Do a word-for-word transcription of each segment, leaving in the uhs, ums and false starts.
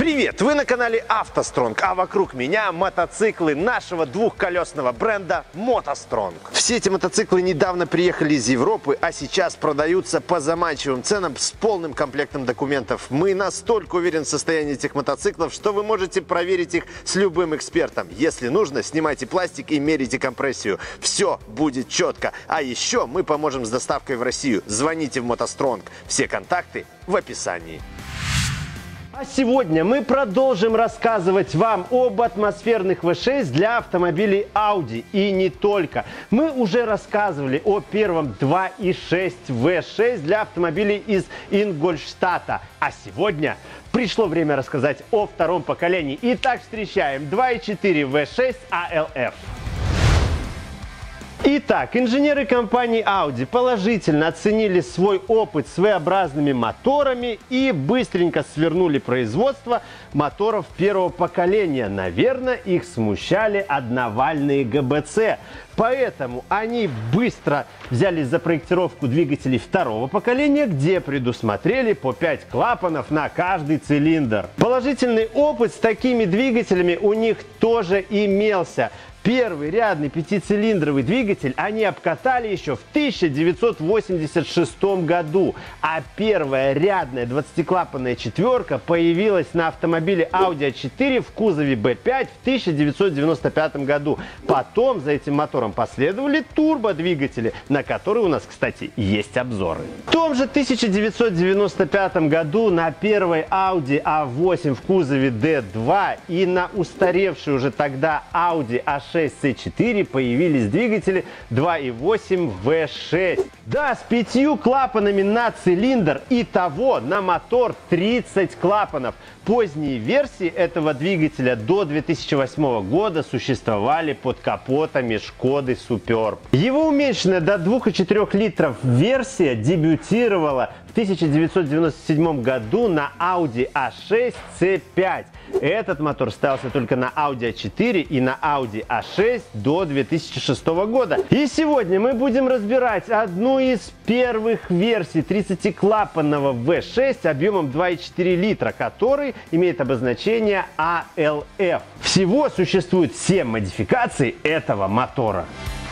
Привет! Вы на канале автостронг, а вокруг меня мотоциклы нашего двухколесного бренда мотостронг. Все эти мотоциклы недавно приехали из Европы, а сейчас продаются по заманчивым ценам с полным комплектом документов. Мы настолько уверены в состоянии этих мотоциклов, что вы можете проверить их с любым экспертом. Если нужно, снимайте пластик и мерите компрессию. Все будет четко. А еще мы поможем с доставкой в Россию. Звоните в мотостронг. Все контакты в описании. А сегодня мы продолжим рассказывать вам об атмосферных вэ шесть для автомобилей Audi. И не только. Мы уже рассказывали о первом два и шесть вэ шесть для автомобилей из Ингольштата. А сегодня пришло время рассказать о втором поколении. Итак, встречаем два и четыре вэ шесть а эл эф. Итак, инженеры компании Audi положительно оценили свой опыт с вэ-образными моторами и быстренько свернули производство моторов первого поколения. Наверное, их смущали одновальные гэ бэ цэ. Поэтому они быстро взялись за проектировку двигателей второго поколения, где предусмотрели по пять клапанов на каждый цилиндр. Положительный опыт с такими двигателями у них тоже имелся. Первый рядный пятицилиндровый двигатель они обкатали еще в тысяча девятьсот восемьдесят шестом году, а первая рядная двадцатиклапанная четверка появилась на автомобиле Audi а четыре в кузове бэ пять в тысяча девятьсот девяносто пятом году. Потом за этим мотором последовали турбодвигатели, на которые у нас, кстати, есть обзоры. В том же тысяча девятьсот девяносто пятом году на первой Audi а восемь в кузове дэ два и на устаревшей уже тогда Audi а шесть цэ четыре появились двигатели два и восемь вэ шесть. Да, с пятью клапанами на цилиндр, и того на мотор тридцать клапанов. Поздние версии этого двигателя до две тысячи восьмого года существовали под капотами Шкоды Суперб. Его уменьшенная до двух и четырёх литров версия дебютировала в тысяча девятьсот девяносто седьмом году на Audi а шесть цэ пять. Этот мотор ставился только на Audi а четыре и на Audi а шесть до две тысячи шестого года. И сегодня мы будем разбирать одну из первых версий тридцатиклапанного вэ шесть объемом два и четыре литра, который имеет обозначение а эл эф. Всего существует семь модификаций этого мотора.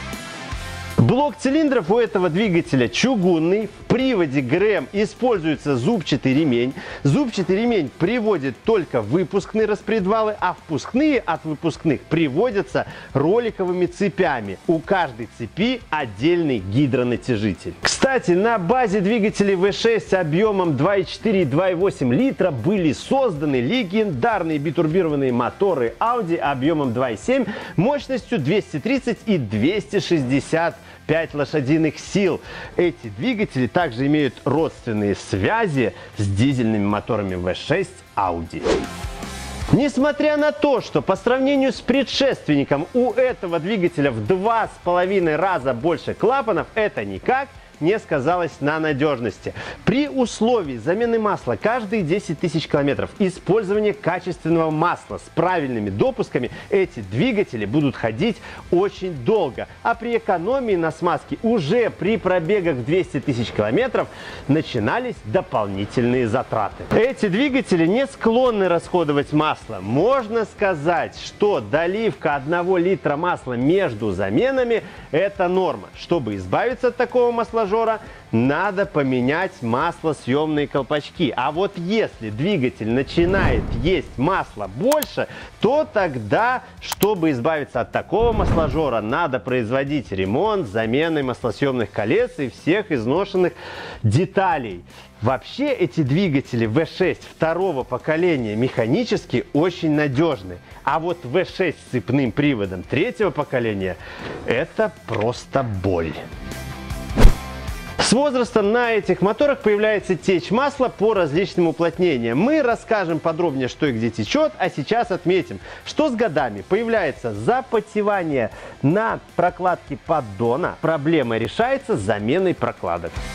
Блок цилиндров у этого двигателя чугунный, в приводе ГРМ используется зубчатый ремень. Зубчатый ремень приводит только выпускные распредвалы, а впускные от выпускных приводятся роликовыми цепями. У каждой цепи отдельный гидронатяжитель. Кстати, на базе двигателей вэ шесть объемом два и четыре и два и восемь литра были созданы легендарные битурбированные моторы Audi объемом два и семь мощностью двести тридцать и двести шестьдесят пять лошадиных сил. Эти двигатели также имеют родственные связи с дизельными моторами вэ шесть Audi. Несмотря на то, что по сравнению с предшественником у этого двигателя в два с половиной раза больше клапанов, это никак не сказалось на надежности. При условии замены масла каждые десять тысяч километров, использования качественного масла с правильными допусками, эти двигатели будут ходить очень долго. А при экономии на смазке уже при пробегах в двести тысяч километров начинались дополнительные затраты. Эти двигатели не склонны расходовать масло. Можно сказать, что доливка одного литра масла между заменами – это норма. Чтобы избавиться от такого масложора, надо поменять маслосъемные колпачки. А вот если двигатель начинает есть масло больше, то тогда, чтобы избавиться от такого масложора, надо производить ремонт с заменой маслосъемных колец и всех изношенных деталей. Вообще эти двигатели вэ шесть второго поколения механически очень надежны. А вот вэ шесть с цепным приводом третьего поколения – это просто боль. С возрастом на этих моторах появляется течь масла по различным уплотнениям. Мы расскажем подробнее, что и где течет, а сейчас отметим, что с годами появляется запотевание на прокладке поддона. Проблема решается заменой прокладок.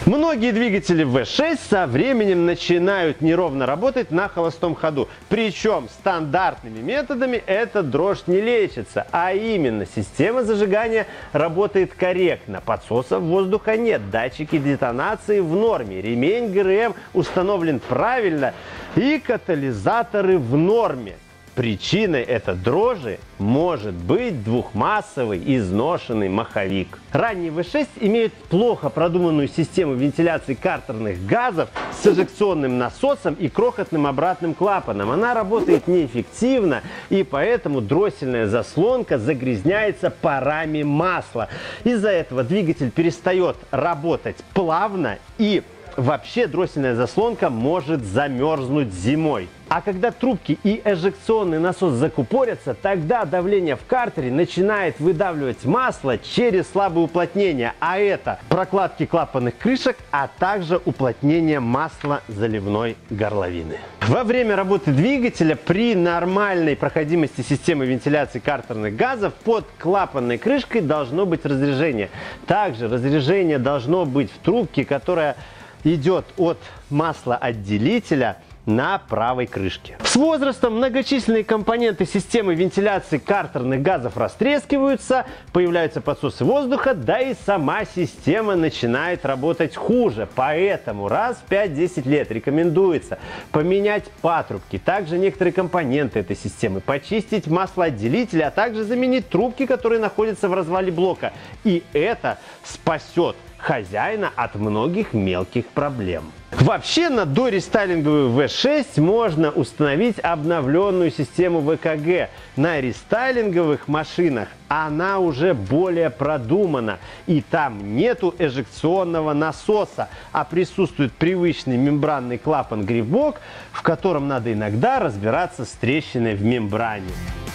Многие двигатели вэ шесть со временем начинают неровно работать на холостом ходу. Причем стандартными методами эта дрожь не лечится, а именно система зажигания работает корректно, подсосов воздуха нет, датчики детонации в норме, ремень гэ эр эм установлен правильно и катализаторы в норме. Причиной этой дрожи может быть двухмассовый изношенный маховик. Ранние вэ шесть имеют плохо продуманную систему вентиляции картерных газов с эжекционным насосом и крохотным обратным клапаном. Она работает неэффективно, и поэтому дроссельная заслонка загрязняется парами масла. Из-за этого двигатель перестает работать плавно, и вообще дроссельная заслонка может замерзнуть зимой. А когда трубки и эжекционный насос закупорятся, тогда давление в картере начинает выдавливать масло через слабые уплотнения, а это прокладки клапанных крышек, а также уплотнение масла заливной горловины. Во время работы двигателя при нормальной проходимости системы вентиляции картерных газов под клапанной крышкой должно быть разрежение. Также разрежение должно быть в трубке, которая идет от маслоотделителя на правой крышке. С возрастом многочисленные компоненты системы вентиляции картерных газов растрескиваются, появляются подсосы воздуха, да и сама система начинает работать хуже. Поэтому раз в пять-десять лет рекомендуется поменять патрубки, также некоторые компоненты этой системы, почистить маслоотделители, а также заменить трубки, которые находятся в развале блока. И это спасет хозяина от многих мелких проблем. Вообще на дорестайлинговый вэ шесть можно установить обновленную систему вэ ка гэ. На рестайлинговых машинах она уже более продумана, и там нету эжекционного насоса, а присутствует привычный мембранный клапан-грибок, в котором надо иногда разбираться с трещиной в мембране.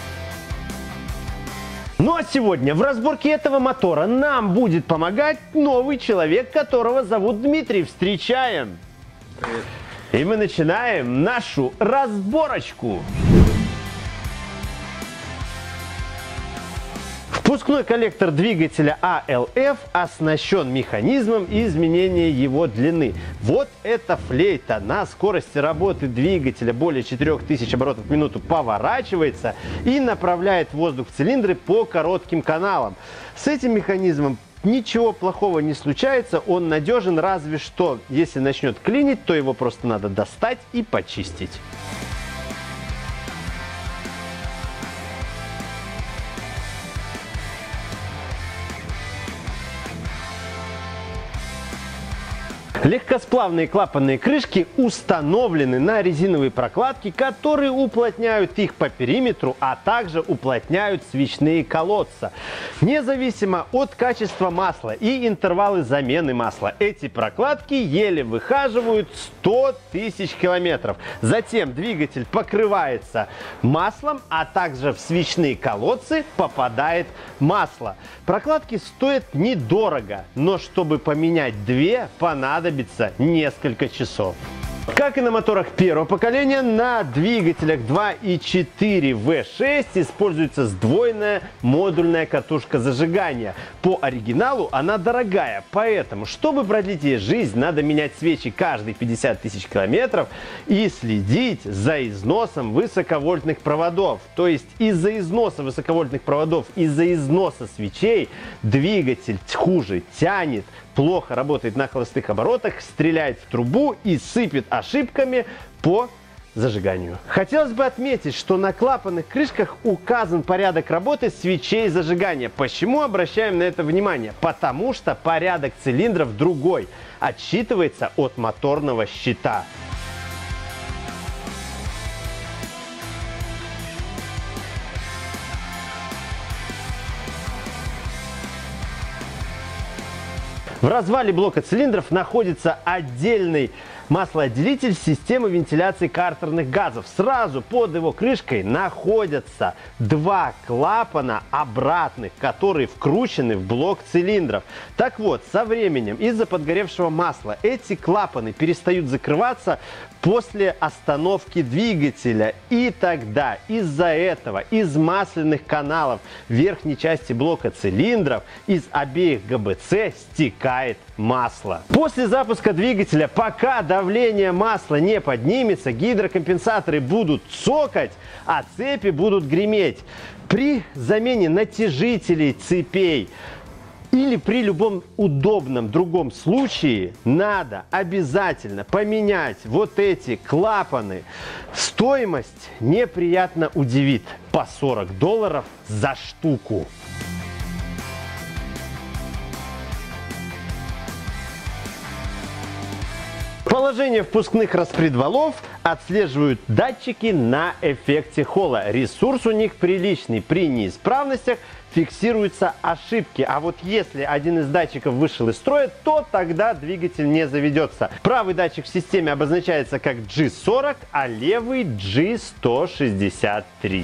Ну а сегодня в разборке этого мотора нам будет помогать новый человек, которого зовут Дмитрий. Встречаем! Привет. И мы начинаем нашу разборочку. Впускной коллектор двигателя а эл эф оснащен механизмом изменения его длины. Вот эта флейта на скорости работы двигателя более четырёх тысяч оборотов в минуту поворачивается и направляет воздух в цилиндры по коротким каналам. С этим механизмом ничего плохого не случается, он надежен, разве что если начнет клинить, то его просто надо достать и почистить. Легкосплавные клапанные крышки установлены на резиновые прокладки, которые уплотняют их по периметру, а также уплотняют свечные колодца. Независимо от качества масла и интервалы замены масла, эти прокладки еле выхаживают сто тысяч километров. Затем двигатель покрывается маслом, а также в свечные колодцы попадает масло. Прокладки стоят недорого, но чтобы поменять две, понадобится несколько часов. Как и на моторах первого поколения, на двигателях два и четыре вэ шесть используется сдвоенная модульная катушка зажигания. По оригиналу она дорогая, поэтому, чтобы продлить ей жизнь, надо менять свечи каждые пятьдесят тысяч километров и следить за износом высоковольтных проводов. То есть из-за износа высоковольтных проводов, из-за износа свечей двигатель хуже тянет, плохо работает на холостых оборотах, стреляет в трубу и сыпет ошибками по зажиганию. Хотелось бы отметить, что на клапанных крышках указан порядок работы свечей зажигания. Почему обращаем на это внимание? Потому что порядок цилиндров другой, отсчитывается от моторного щита. В развале блока цилиндров находится отдельный маслоотделитель системы вентиляции картерных газов. Сразу под его крышкой находятся два клапана обратных, которые вкручены в блок цилиндров. Так вот, со временем из-за подгоревшего масла эти клапаны перестают закрываться после остановки двигателя. И тогда из-за этого из масляных каналов верхней части блока цилиндров из обеих гэ бэ цэ стекает масло. После запуска двигателя, пока давление масла не поднимется, гидрокомпенсаторы будут цокать, а цепи будут греметь. При замене натяжителей цепей или при любом удобном другом случае надо обязательно поменять вот эти клапаны. Стоимость неприятно удивит. По сорок долларов за штуку. Положение впускных распредвалов отслеживают датчики на эффекте Холла. Ресурс у них приличный. При неисправностях фиксируются ошибки. А вот если один из датчиков вышел из строя, то тогда двигатель не заведется. Правый датчик в системе обозначается как джи сорок, а левый джи сто шестьдесят три.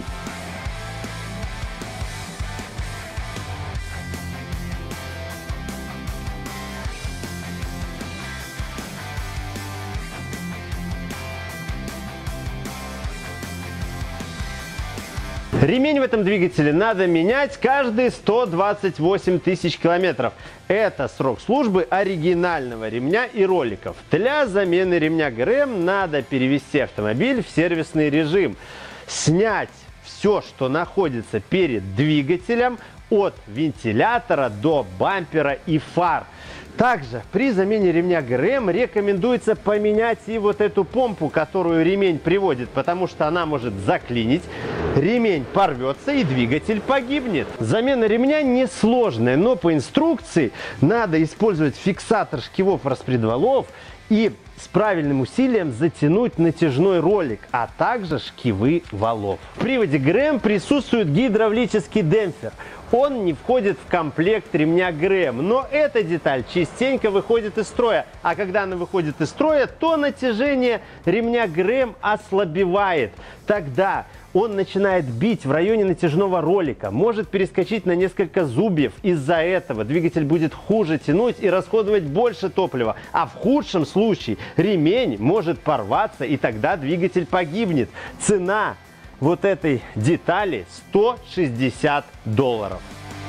Ремень в этом двигателе надо менять каждые сто двадцать восемь тысяч километров. Это срок службы оригинального ремня и роликов. Для замены ремня ГРМ надо перевести автомобиль в сервисный режим. Снять все, что находится перед двигателем, от вентилятора до бампера и фар. Также при замене ремня ГРМ рекомендуется поменять и вот эту помпу, которую ремень приводит, потому что она может заклинить, ремень порвется и двигатель погибнет. Замена ремня несложная, но по инструкции надо использовать фиксатор шкивов распредвалов и с правильным усилием затянуть натяжной ролик, а также шкивы валов. В приводе ГРМ присутствует гидравлический демпфер. Он не входит в комплект ремня ГРМ, но эта деталь частенько выходит из строя. А когда она выходит из строя, то натяжение ремня ГРМ ослабевает. Тогда он начинает бить в районе натяжного ролика, может перескочить на несколько зубьев. Из-за этого двигатель будет хуже тянуть и расходовать больше топлива. А в худшем случае ремень может порваться, и тогда двигатель погибнет. Цена вот этой детали сто шестьдесят долларов.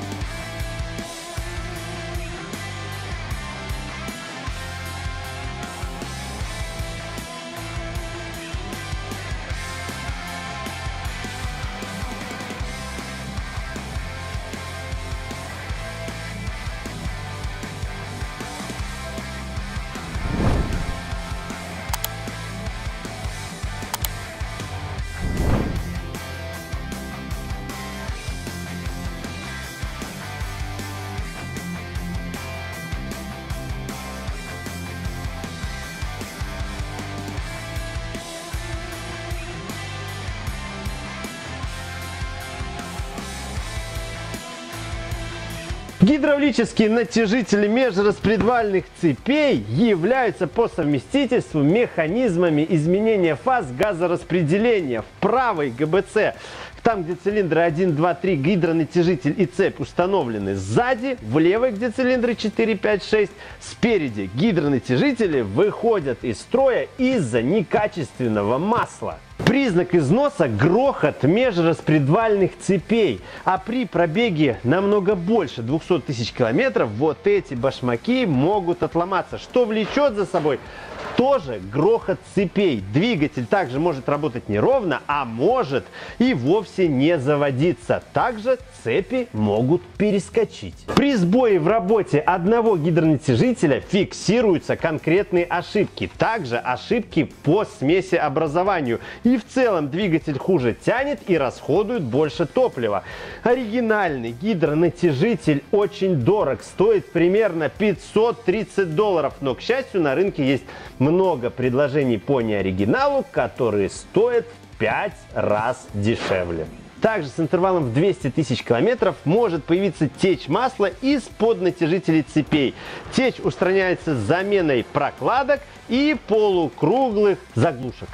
Гидравлические натяжители межраспредвальных цепей являются по совместительству механизмами изменения фаз газораспределения. В правой ГБЦ, там где цилиндры один, два, три, гидронатяжитель и цепь установлены сзади, в левой, где цилиндры четыре, пять, шесть, спереди гидронатяжители выходят из строя из-за некачественного масла. Признак износа – грохот межраспредвальных цепей. А при пробеге намного больше двухсот тысяч километров вот эти башмаки могут отломаться, что влечет за собой тоже грохот цепей. Двигатель также может работать неровно, а может и вовсе не заводиться. Также цепи могут перескочить. При сбое в работе одного гидронатяжителя фиксируются конкретные ошибки. Также ошибки по смесеобразованию. И в целом двигатель хуже тянет и расходует больше топлива. Оригинальный гидронатяжитель очень дорог. Стоит примерно пятьсот тридцать долларов. Но, к счастью, на рынке есть много предложений по неоригиналу, которые стоят в пять раз дешевле. Также с интервалом в двести тысяч километров может появиться течь масла из-под натяжителей цепей. Течь устраняется с заменой прокладок и полукруглых заглушек.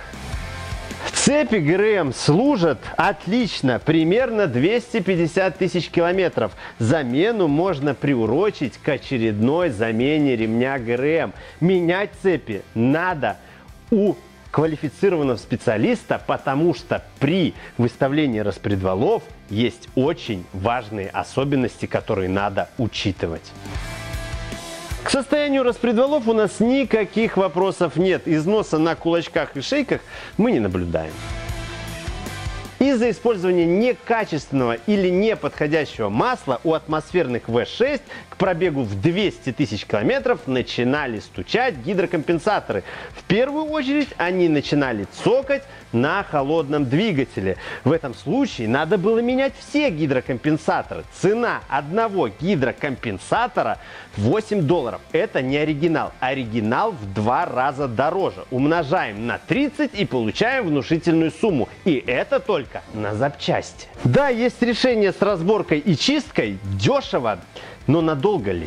Цепи ГРМ служат отлично, примерно двести пятьдесят тысяч километров. Замену можно приурочить к очередной замене ремня ГРМ. Менять цепи надо у квалифицированного специалиста, потому что при выставлении распредвалов есть очень важные особенности, которые надо учитывать. К состоянию распредвалов у нас никаких вопросов нет. Износа на кулачках и шейках мы не наблюдаем. Из-за использования некачественного или неподходящего масла у атмосферных вэ шесть к пробегу в двести тысяч километров начинали стучать гидрокомпенсаторы. В первую очередь они начинали цокать на холодном двигателе. В этом случае надо было менять все гидрокомпенсаторы. Цена одного гидрокомпенсатора восемь долларов. Это не оригинал. Оригинал в два раза дороже. Умножаем на тридцать и получаем внушительную сумму. И это только на запчасти. Да, есть решение с разборкой и чисткой. Дешево, но надолго ли?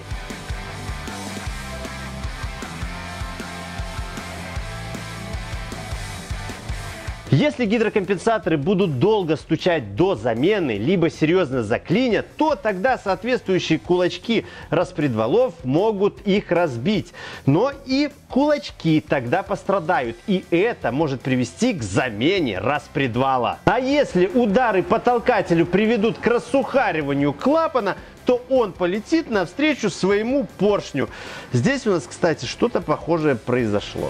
Если гидрокомпенсаторы будут долго стучать до замены, либо серьезно заклинят, то тогда соответствующие кулачки распредвалов могут их разбить. Но и кулачки тогда пострадают, и это может привести к замене распредвала. А если удары по толкателю приведут к рассухариванию клапана, то он полетит навстречу своему поршню. Здесь у нас, кстати, что-то похожее произошло.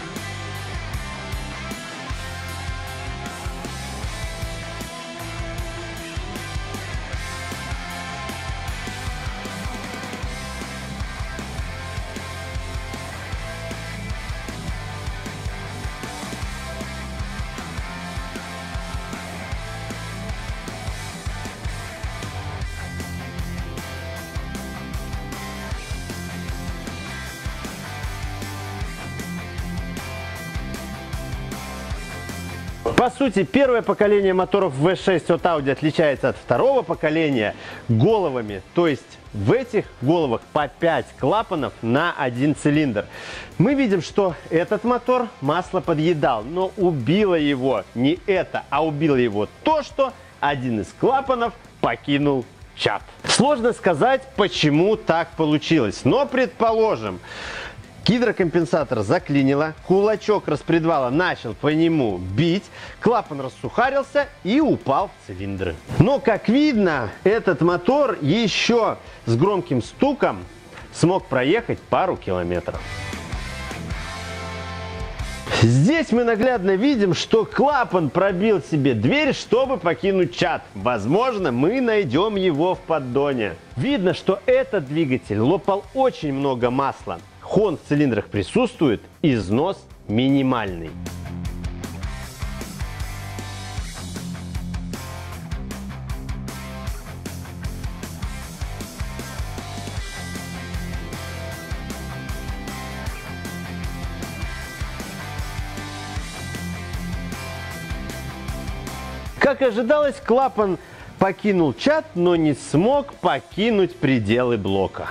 По сути, первое поколение моторов вэ шесть от Audi отличается от второго поколения головами. То есть в этих головах по пять клапанов на один цилиндр. Мы видим, что этот мотор масло подъедал, но убило его не это, а убило его то, что один из клапанов покинул чат. Сложно сказать, почему так получилось, но предположим, гидрокомпенсатор заклинило, кулачок распредвала начал по нему бить, клапан рассухарился и упал в цилиндры. Но, как видно, этот мотор еще с громким стуком смог проехать пару километров. Здесь мы наглядно видим, что клапан пробил себе дверь, чтобы покинуть чат. Возможно, мы найдем его в поддоне. Видно, что этот двигатель лопал очень много масла. Хон в цилиндрах присутствует, износ минимальный. Как ожидалось, клапан покинул чат, но не смог покинуть пределы блока.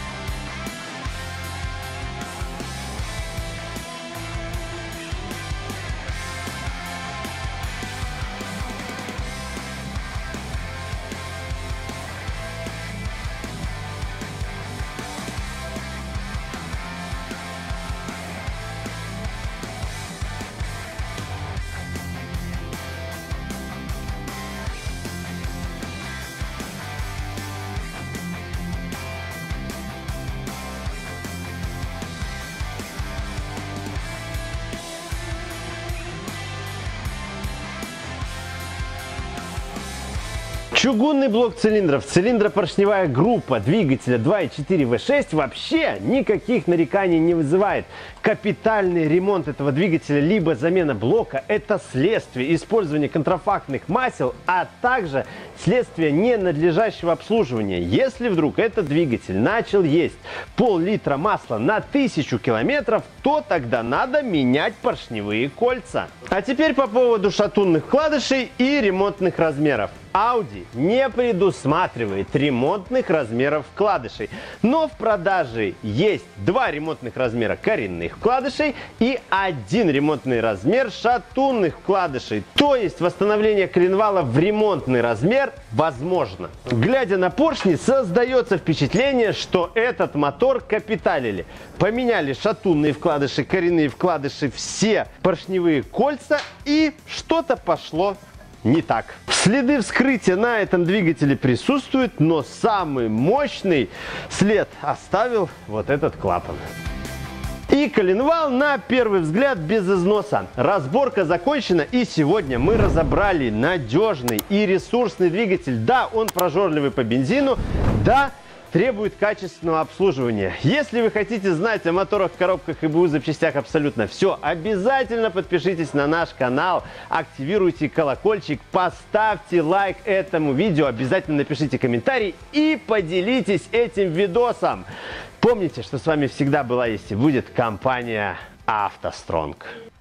Чугунный блок цилиндров, цилиндропоршневая группа двигателя два и четыре вэ шесть вообще никаких нареканий не вызывает. Капитальный ремонт этого двигателя либо замена блока – это следствие использования контрафактных масел, а также следствие ненадлежащего обслуживания. Если вдруг этот двигатель начал есть пол-литра масла на тысячу километров, то тогда надо менять поршневые кольца. А теперь по поводу шатунных вкладышей и ремонтных размеров. Audi не предусматривает ремонтных размеров вкладышей, но в продаже есть два ремонтных размера коренных вкладышей и один ремонтный размер шатунных вкладышей. То есть восстановление коленвала в ремонтный размер возможно. Глядя на поршни, создается впечатление, что этот мотор капиталили. Поменяли шатунные вкладыши, коренные вкладыши, все поршневые кольца, и что-то пошло не так. Следы вскрытия на этом двигателе присутствуют, но самый мощный след оставил вот этот клапан. И коленвал на первый взгляд без износа. Разборка закончена, и сегодня мы разобрали надежный и ресурсный двигатель. Да, он прожорливый по бензину, да, требует качественного обслуживания. Если вы хотите знать о моторах, коробках и БУ запчастях абсолютно все, обязательно подпишитесь на наш канал, активируйте колокольчик, поставьте лайк этому видео, обязательно напишите комментарий и поделитесь этим видосом. Помните, что с вами всегда была есть и будет компания автостронг.